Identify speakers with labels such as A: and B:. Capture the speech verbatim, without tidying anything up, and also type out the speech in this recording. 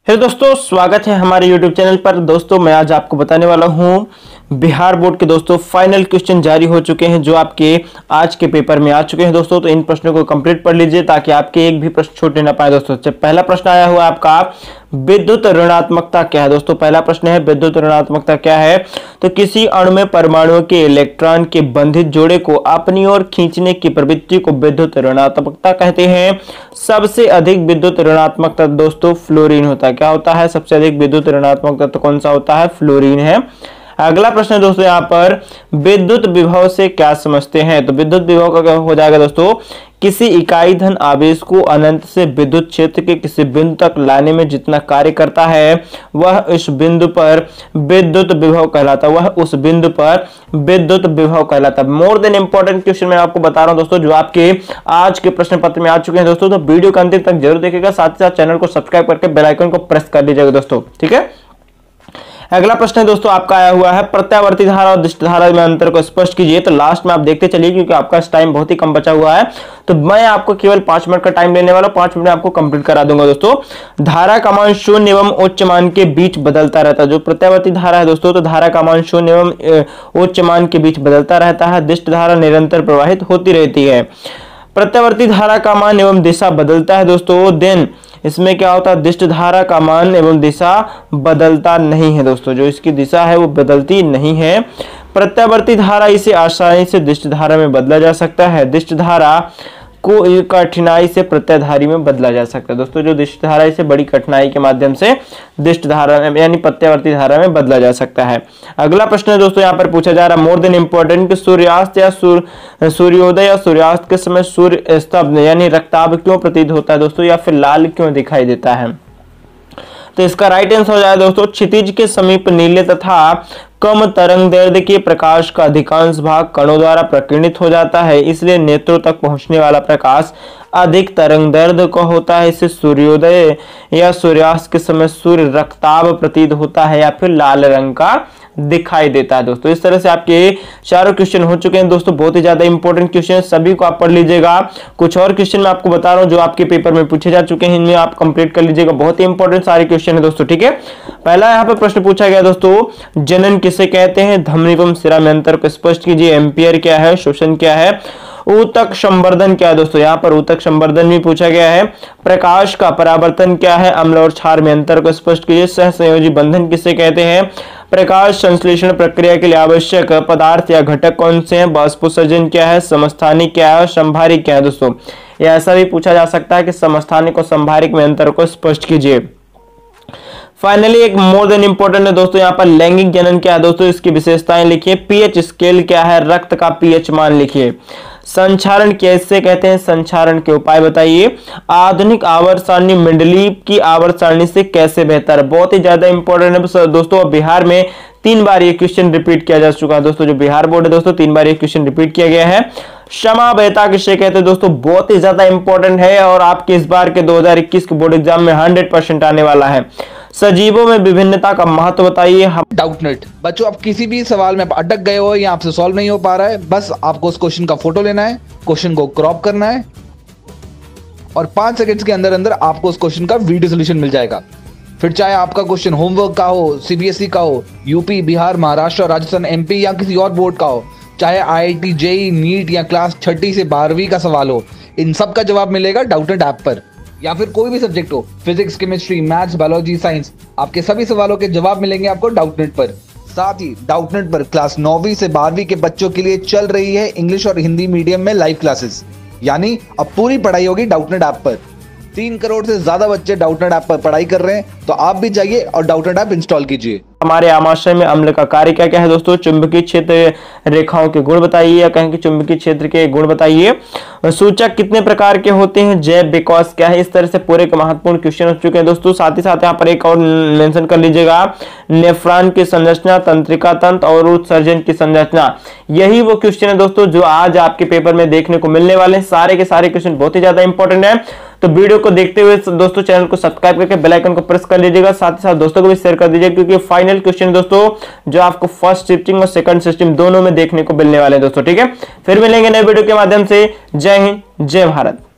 A: Hello दोस्तों, स्वागत है हमारे यूट्यूब चैनल पर। दोस्तों मैं आज आपको बताने वाला हूं बिहार बोर्ड के दोस्तों फाइनल क्वेश्चन जारी हो चुके हैं जो आपके आज के पेपर में आ चुके हैं दोस्तों। तो इन प्रश्नों को कंप्लीट पढ़ लीजिए ताकि आपके एक भी प्रश्न छूटने ना पाए दोस्तों। पहला प्रश्न आया हुआ आपका, विद्युत ऋणात्मकता क्या है दोस्तों। पहला प्रश्न है विद्युत ऋणात्मकता क्या है। तो किसी अणु में परमाणुओं के इलेक्ट्रॉन के बंधित जोड़े को अपनी ओर खींचने की प्रवृत्ति को विद्युत ऋणात्मकता कहते हैं। सबसे अधिक विद्युत ऋणात्मक तत्व दोस्तों फ्लोरीन होता है। क्या होता है? सबसे अधिक विद्युत ऋणात्मक तत्व कौन सा होता है? फ्लोरीन है। अगला प्रश्न है दोस्तों यहाँ पर, विद्युत विभव से क्या समझते हैं। तो विद्युत विभव का क्या हो जाएगा दोस्तों, किसी इकाई धन आवेश को अनंत से विद्युत क्षेत्र के किसी बिंदु तक लाने में जितना कार्य करता है वह इस बिंदु पर विद्युत विभव कहलाता है। वह उस बिंदु पर विद्युत विभव कहलाता है। मोर देन इंपॉर्टेंट क्वेश्चन मैं आपको बता रहा हूं दोस्तों जो आपके आज के प्रश्न पत्र में आ चुके हैं दोस्तों। तो वीडियो के अंतिम तक जरूर देखिएगा, साथ ही साथ चैनल को सब्सक्राइब करके बेल आइकन को प्रेस कर लीजिएगा दोस्तों, ठीक है। अगला प्रश्न है दोस्तों आपका आया हुआ है, प्रत्यावर्ती धारा और दिष्ट धारा में अंतर को स्पष्ट कीजिए। तो लास्ट में आप देखते चलिए क्योंकि आपका टाइम बहुत ही कम बचा हुआ है। तो मैं आपको केवल पांच मिनट का टाइम लेने वाला हूं, पांच मिनट में आपको कंप्लीट करा दूंगा दोस्तों। धारा का मान शून्य एवं उच्च मान के बीच बदलता रहता है। जो प्रत्यावर्ती धारा है दोस्तों, तो धारा का मान शून्य एवं उच्च मान के बीच बदलता रहता है। दिष्ट धारा निरंतर प्रवाहित होती रहती है। प्रत्यावर्ती धारा का मान एवं दिशा बदलता है दोस्तों। देन इसमें क्या होता है, दिष्ट धारा का मान एवं दिशा बदलता नहीं है दोस्तों। जो इसकी दिशा है वो बदलती नहीं है। प्रत्यावर्ती धारा इसे आसानी से दिष्ट धारा में बदला जा सकता है। दिष्ट धारा को कठिनाई से प्रत्याधारी में बदला जा सकता है दोस्तों। जो दिष्ट धारा इसे बड़ी कठिनाई के माध्यम से दिष्ट धारा में यानी प्रत्यावर्ती धारा में बदला जा सकता है। अगला प्रश्न है दोस्तों यहाँ पर पूछा जा रहा है, मोर देन इंपॉर्टेंट कि सूर्यास्त या सूर्योदय या सूर्यास्त के समय सूर्य स्तब्ध यानी रक्ताभ क्यों प्रतीत होता है दोस्तों, या फिर लाल क्यों दिखाई देता है। तो इसका राइट आंसर हो जाए दोस्तों, क्षितिज के समीप नीले तथा कम तरंग दैर्ध्य के प्रकाश का अधिकांश भाग कणों द्वारा प्रकीर्णित हो जाता है, इसलिए नेत्रों तक पहुंचने वाला प्रकाश अधिक तरंग दैर्ध्य का होता है। इससे सूर्योदय या सूर्यास्त के समय सूर्य रक्ताभ प्रतीत होता है या फिर लाल रंग का दिखाई देता है दोस्तों। इस तरह से आपके चारों क्वेश्चन हो चुके हैं दोस्तों। बहुत ही ज्यादा इंपॉर्टेंट क्वेश्चन, सभी को आप पढ़ लीजिएगा। कुछ और क्वेश्चन मैं आपको बता रहा हूं जो आपके पेपर में पूछे जा चुके हैं, इनमें आप कंप्लीट कर लीजिएगा। बहुत ही इंपॉर्टेंट सारे क्वेश्चन है दोस्तों, ठीक है। पहला यहाँ पे प्रश्न पूछा गया दोस्तों, जनन किसे कहते हैं। धमनी एवं सिरा में अंतर को स्पष्ट कीजिए। एम्पियर क्या है, शोषण क्या है, ऊतक संवर्धन क्या है दोस्तों। यहाँ पर ऊतक संवर्धन भी पूछा गया है। प्रकाश का परावर्तन क्या है, अम्ल और क्षार में अंतर को स्पष्ट कीजिए। सहसंयोजी बंधन किसे कहते हैं। प्रकाश संश्लेषण प्रक्रिया के लिए आवश्यक पदार्थ या घटक कौन से हैं। वाष्पोत्सर्जन क्या है, समस्थानिक क्या है और संभारिक क्या है दोस्तों। यह ऐसा भी पूछा जा सकता है कि समस्थानिक और संभारिक में अंतर को स्पष्ट कीजिए। फाइनली एक मोर देन इंपॉर्टेंट है दोस्तों यहाँ पर, लैंगिक जनन क्या है दोस्तों, इसकी विशेषताएं लिखिए। पीएच स्केल क्या है, रक्त का पीएच मान लिखिए। संचारण कैसे कहते हैं, संचारण के उपाय बताइए। आधुनिक आवर्त सारणी मेंडलीव की आवर्त सारणी से कैसे बेहतर है। बहुत ही ज्यादा इंपॉर्टेंट है दोस्तों। बिहार में तीन बार ये क्वेश्चन रिपीट किया जा चुका है दोस्तों। जो बिहार बोर्ड है दोस्तों, तीन बार ये क्वेश्चन रिपीट किया गया है। समावेता किसे कहते हैं दोस्तों, बहुत ही ज्यादा इंपॉर्टेंट है और आपके इस बार के दो हज़ार इक्कीस के बोर्ड एग्जाम में हंड्रेड परसेंट आने वाला है। सजीवों में विभिन्नता का महत्व बताइए।
B: डाउटनेट बच्चों, आप किसी भी सवाल में अटक गए हो या आपसे सॉल्व नहीं हो पा रहा है, बस आपको उस क्वेश्चन का फोटो लेना है, क्वेश्चन को क्रॉप करना है और पांच सेकंड्स के अंदर अंदर आपको उस क्वेश्चन का वीडियो सोल्यूशन मिल जाएगा। फिर चाहे आपका क्वेश्चन होमवर्क का हो, सीबीएसई का हो, यूपी, बिहार, महाराष्ट्र, राजस्थान, एमपी या किसी और बोर्ड का हो, चाहे आईआईटी, जेई, नीट या क्लास छठी से बारहवीं का सवाल हो, इन सब का जवाब मिलेगा डाउटनेट ऐप पर। या फिर कोई भी सब्जेक्ट हो, physics, chemistry, maths, biology, science, आपके सभी सवालों के जवाब मिलेंगे आपको डाउटनेट पर। साथ ही डाउटनेट पर क्लास नौवीं से बारहवीं के बच्चों के लिए चल रही है इंग्लिश और हिंदी मीडियम में लाइव क्लासेस, यानी अब पूरी पढ़ाई होगी डाउटनेट ऐप पर। तीन करोड़ से ज्यादा बच्चे डाउटनेट ऐप पर पढ़ाई कर रहे हैं, तो आप भी जाइए और डाउटनेट ऐप इंस्टॉल कीजिए।
A: हमारे आमाशय में अम्ल का कार्य क्या क्या है दोस्तों। चुंबकीय क्षेत्र रेखाओं के गुण बताइए, या कहें कि चुंबकीय क्षेत्र के गुण बताइए। सूचक कितने प्रकार के होते हैं, जैव विकास क्या है। इस तरह से पूरे के महत्वपूर्ण क्वेश्चन हो चुके हैं दोस्तों। साथ ही साथ यहाँ पर एक और मेंशन कर लीजिएगा, नेफ्रॉन की संरचना, तंत्रिका तंत्र और उत्सर्जन की संरचना। यही वो क्वेश्चन है दोस्तों जो आज आपके पेपर में देखने को मिलने वाले हैं। सारे के सारे क्वेश्चन बहुत ही ज्यादा इंपॉर्टेंट है। तो वीडियो को देखते हुए दोस्तों चैनल को सब्सक्राइब करके बेल आइकन को प्रेस कर लीजिएगा। साथ ही साथ दोस्तों को भी शेयर कर दीजिएगा क्योंकि फाइनल क्वेश्चन दोस्तों जो आपको फर्स्ट शिफ्टिंग और सेकंड शिफ्टिंग दोनों में देखने को मिलने वाले हैं दोस्तों, ठीक है। फिर मिलेंगे नए वीडियो के माध्यम से। जय हिंद, जय भारत।